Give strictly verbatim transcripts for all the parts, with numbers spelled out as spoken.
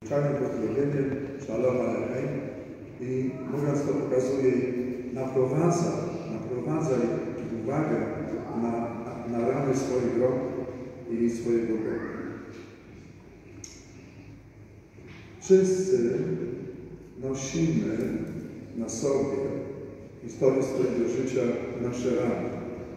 czarnym pozdrowieniem, Shalom Aleichem, i mówiąc to pokazuje, naprowadza, naprowadza uwagę na, na, na ramy swoich rąk i swojego Boga. Wszyscy nosimy na sobie w historii swojego życia nasze rany.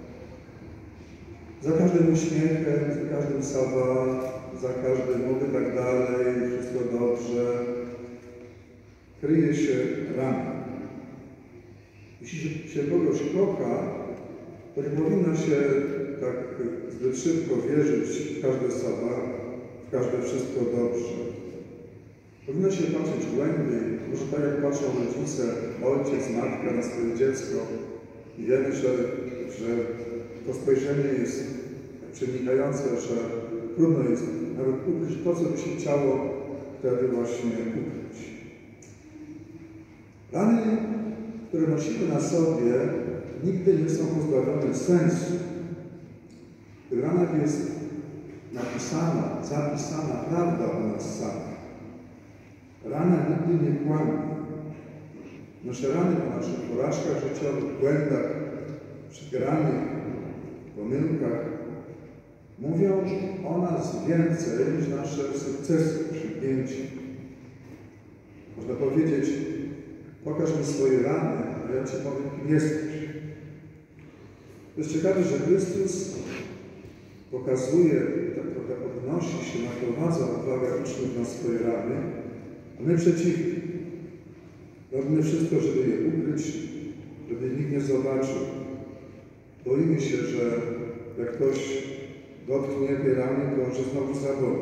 Za każdym uśmiechem, za każdym sawa, za każdym mówi tak dalej, wszystko dobrze, kryje się rana. Jeśli się kogoś kocha, to nie powinno się tak zbyt szybko wierzyć w każde sawa, w każde wszystko dobrze. Powinno się patrzeć głębiej, może tak jak patrzą rodzice, ojciec, matka na swoje dziecko i wiemy, że, że to spojrzenie jest przenikające, że trudno jest nawet ukryć to, co by się chciało wtedy właśnie ukryć. Rany, które nosimy na sobie, nigdy nie są pozbawione sensu. W ranach jest napisana, zapisana prawda o nas samych. Rana nigdy nie kłamie. Nasze rany po naszych porażkach życiowych, błędach, przegranych, pomyłkach mówią o nas więcej niż nasze sukcesy, osiągnięcia. Można powiedzieć, pokaż mi swoje rany, a ja Ci powiem, kim jesteś. To jest ciekawe, że Chrystus pokazuje, tak trochę podnosi się, naprowadza uwagę uczniów na swoje rany, a my przeciwnie. Robimy wszystko, żeby je ukryć, żeby nikt nie zobaczył. Boimy się, że jak ktoś dotknie tej rany, to że znowu zaboli.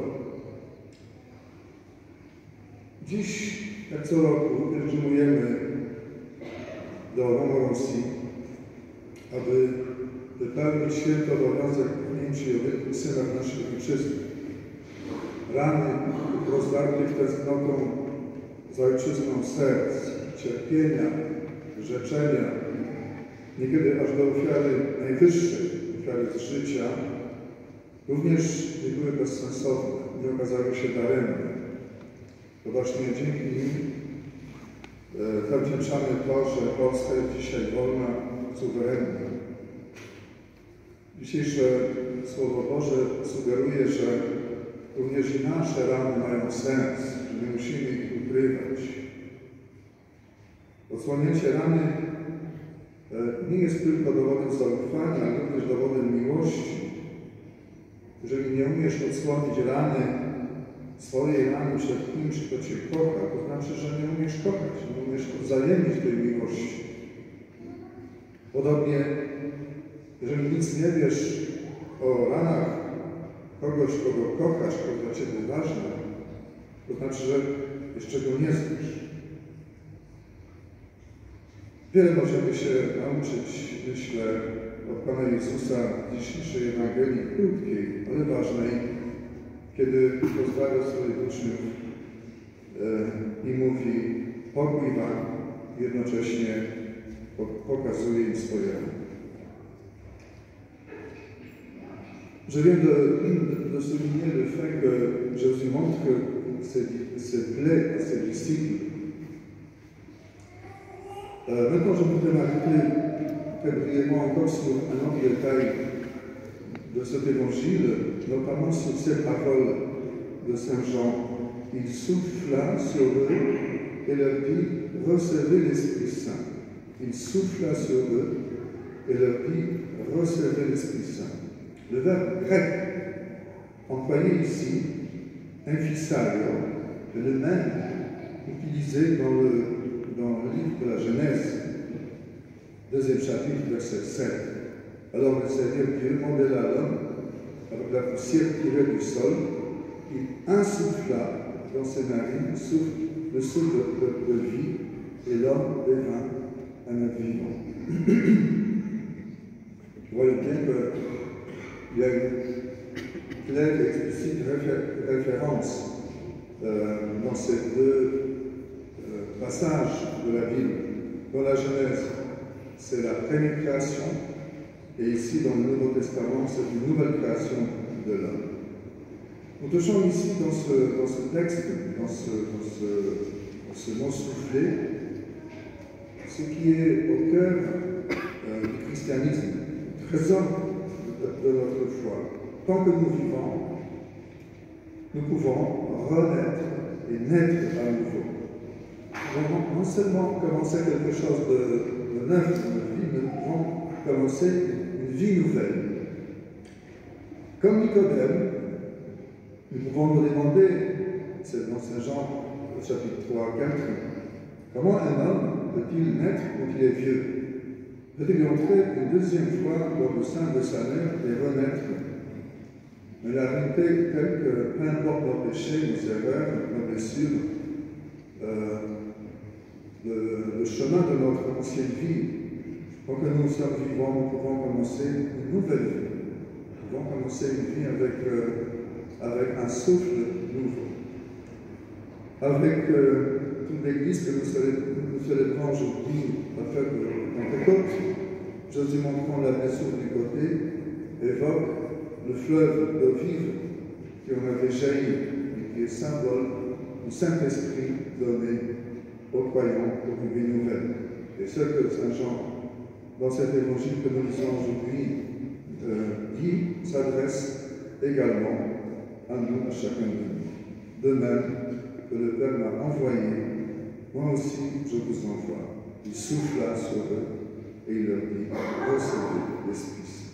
Dziś, jak co roku, pielgrzymujemy do Montmorency, aby wypełnić święty obowiązek pamięci o wielkich synach naszej ojczyzny. Rany rozdartych tęsknotą za ojczyzną serc, cierpienia, rzeczenia, niekiedy aż do ofiary najwyższej, ofiary z życia, również nie były bezsensowne, nie okazały się daremne. To właśnie dzięki nim e, zawdzięczamy to, że Polska jest dzisiaj wolna, suwerenna. Dzisiejsze Słowo Boże sugeruje, że również i nasze rany mają sens, że nie musimy ich ukrywać. Odsłonięcie rany e, nie jest tylko dowodem zaufania, ale również dowodem miłości. Jeżeli nie umiesz odsłonić rany, swojej rany przed kimś, kto Cię kocha, to znaczy, że nie umiesz kochać, nie umiesz odwzajemnić tej miłości. Podobnie, jeżeli nic nie wiesz o ranach kogoś, kogo kochasz, kto dla Ciebie ważny, to znaczy, że jeszcze go nie znasz. Wiele możemy się nauczyć, myślę, od Pana Jezusa w dzisiejszej Ewangelii, krótkiej, ale ważnej, kiedy pozdrawia swoich uczniów e, i mówi pokój Wam, jednocześnie pokazuje im swoje rany. Je viens de, de souligner le fait que Jésus montre ses, ses plaies à ses disciples. Euh, maintenant, je voudrais m'arrêter très brièvement encore sur un autre détail de cet évangile, notamment sur ces paroles de Saint Jean. Il souffla sur eux et leur dit « Recevez l'Esprit Saint ». Il souffla sur eux et leur dit « Recevez l'Esprit Saint ». Le verbe grec employé ici, emphysaio, est le même utilisé dans le, dans le livre de la Genèse, deuxième chapitre, verset sept. Alors le Seigneur Dieu modèla l'homme avec la poussière tirée du sol, il insuffla dans ses narines le souffle, le souffle de, de vie, et l'homme devint un être vivant. Vous voyez bien qu'il y a une claire et explicite réfé référence euh, dans ces deux euh, passages de la Bible. Dans la Genèse, c'est la première création, et ici dans le Nouveau Testament, c'est une nouvelle création de l'homme. Nous touchons ici dans ce, dans ce texte, dans ce, dans ce, dans ce mot soufflé, ce qui est au cœur euh, du christianisme, trésor de, de notre foi. Tant que nous vivons, nous pouvons renaître et naître à nouveau. Nous pouvons non seulement commencer quelque chose de, de neuf dans notre vie, mais nous pouvons commencer une vie nouvelle. Comme Nicodème, nous pouvons nous demander, c'est dans Saint Jean au chapitre trois à quatre, comment un homme peut-il naître quand il est vieux? Peut-il entrer une deuxième fois dans le sein de sa mère et renaître? Mais la réalité est telle que, peu importe nos péchés, nos erreurs, nos blessures, euh, le, le chemin de notre ancienne vie, tant que nous sommes vivants, nous pouvons commencer une nouvelle vie. Nous pouvons commencer une vie avec, euh, avec un souffle nouveau. Avec euh, toute l'Église que nous célébrons, nous célébrons aujourd'hui, la fête de Pentecôte, Jésus montrant la blessure du côté, évoque le fleuve d'eau vive qui en avait jailli et qui est symbole du Saint-Esprit donné aux croyants pour une vie nouvelle. Et ce que Saint Jean, dans cet évangile que nous lisons aujourd'hui, euh, dit, s'adresse également à nous, à chacun de nous. De même que le Père m'a envoyé, moi aussi je vous envoie. Il souffla sur eux et il leur dit, recevez l'Esprit Saint.